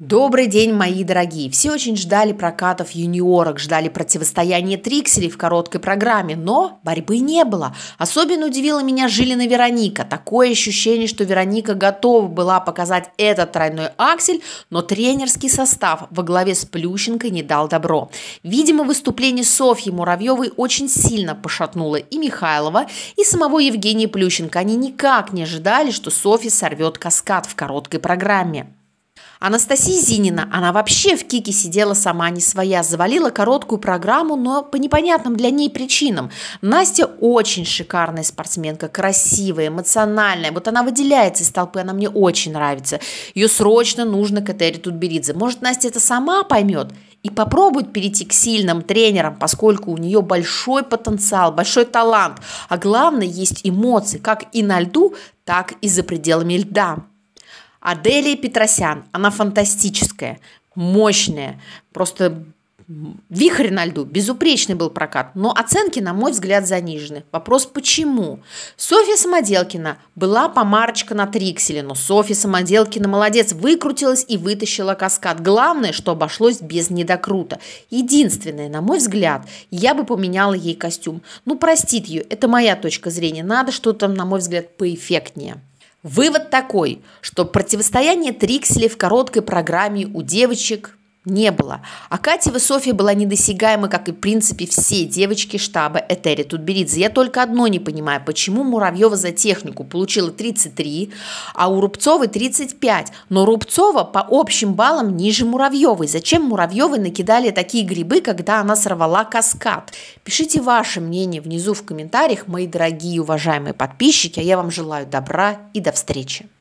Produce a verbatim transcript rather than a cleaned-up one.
Добрый день, мои дорогие! Все очень ждали прокатов юниорок, ждали противостояния Трикселей в короткой программе, но борьбы не было. Особенно удивила меня Жилина Вероника. Такое ощущение, что Вероника готова была показать этот тройной аксель, но тренерский состав во главе с Плющенкой не дал добро. Видимо, выступление Софьи Муравьевой очень сильно пошатнуло и Михайлова, и самого Евгения Плющенко. Они никак не ожидали, что Софья сорвет каскад в короткой программе. Анастасия Зинина, она вообще в кике сидела сама не своя, завалила короткую программу, но по непонятным для ней причинам. Настя очень шикарная спортсменка, красивая, эмоциональная, вот она выделяется из толпы, она мне очень нравится. Ее срочно нужно к Этери Тутберидзе. Может, Настя это сама поймет и попробует перейти к сильным тренерам, поскольку у нее большой потенциал, большой талант, а главное, есть эмоции, как и на льду, так и за пределами льда. Аделия Петросян, она фантастическая, мощная, просто вихрь на льду, безупречный был прокат, но оценки, на мой взгляд, занижены. Вопрос почему? Софья Самоделкина была помарочка на Трикселе, но Софья Самоделкина молодец, выкрутилась и вытащила каскад. Главное, что обошлось без недокрута. Единственное, на мой взгляд, я бы поменяла ей костюм. Ну, простит ее, это моя точка зрения, надо что-то, на мой взгляд, поэффектнее. Вывод такой, что противостояния Трикселей в короткой программе у девочек не было. А Катева Софья была недосягаема, как и, в принципе, все девочки штаба Этери Тутберидзе. Я только одно не понимаю, почему Муравьева за технику получила тридцать три, а у Рубцовой тридцать пять. Но Рубцова по общим баллам ниже Муравьевой. Зачем Муравьевой накидали такие грибы, когда она сорвала каскад? Пишите ваше мнение внизу в комментариях, мои дорогие уважаемые подписчики. А я вам желаю добра и до встречи.